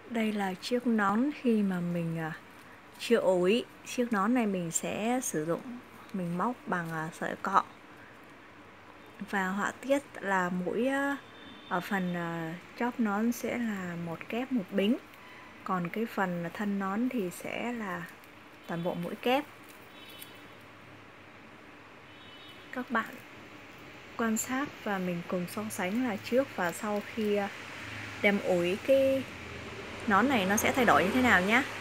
Đây là chiếc nón khi mà mình chưa ủi. Chiếc nón này mình sẽ sử dụng, mình móc bằng sợi cọ. Và họa tiết là mũi ở phần chóp nón sẽ là một kép một bính. Còn cái phần thân nón thì sẽ là toàn bộ mũi kép. Các bạn quan sát và mình cùng so sánh là trước và sau khi đem ủi cái nón này nó sẽ thay đổi như thế nào nhé.